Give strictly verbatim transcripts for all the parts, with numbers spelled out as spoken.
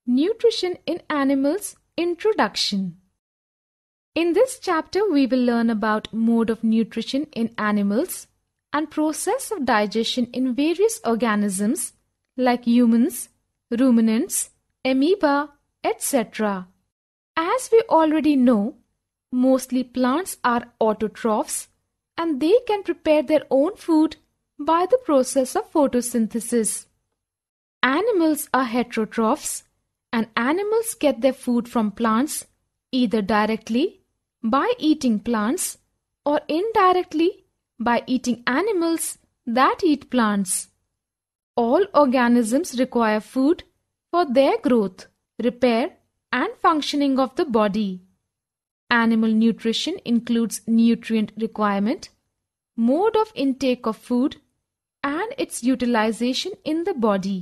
Nutrition in Animals Introduction. In this chapter, we will learn about mode of nutrition in animals and process of digestion in various organisms like humans, ruminants, amoeba, et cetera. As we already know, mostly plants are autotrophs and they can prepare their own food by the process of photosynthesis. Animals are heterotrophs and animals get their food from plants either directly by eating plants or indirectly by eating animals that eat plants. All organisms require food for their growth, repair, and functioning of the body. Animal nutrition includes nutrient requirement, mode of intake of food, and its utilization in the body.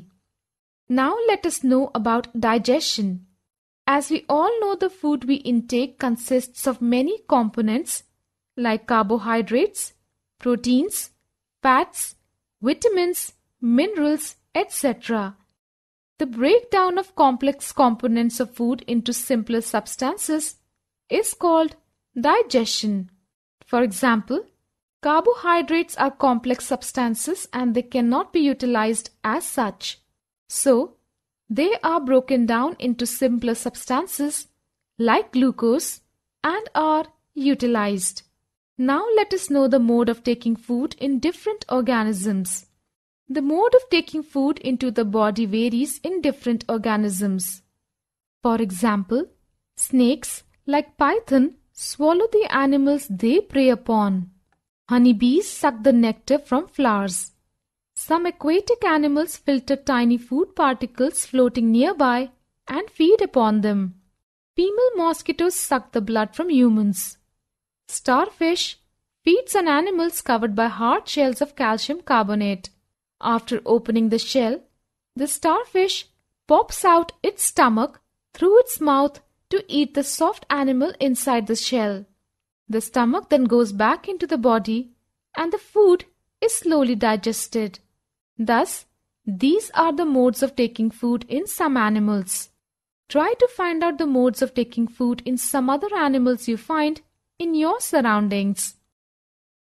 Now let us know about digestion. As we all know, the food we intake consists of many components like carbohydrates, proteins, fats, vitamins, minerals, et cetera. The breakdown of complex components of food into simpler substances is called digestion. For example, carbohydrates are complex substances and they cannot be utilized as such. So, they are broken down into simpler substances like glucose and are utilized. Now let us know the mode of taking food in different organisms. The mode of taking food into the body varies in different organisms. For example, snakes like python swallow the animals they prey upon. Honeybees suck the nectar from flowers. Some aquatic animals filter tiny food particles floating nearby and feed upon them. Female mosquitoes suck the blood from humans. Starfish feeds on animals covered by hard shells of calcium carbonate. After opening the shell, the starfish pops out its stomach through its mouth to eat the soft animal inside the shell. The stomach then goes back into the body and the food is slowly digested. Thus, these are the modes of taking food in some animals. Try to find out the modes of taking food in some other animals you find in your surroundings.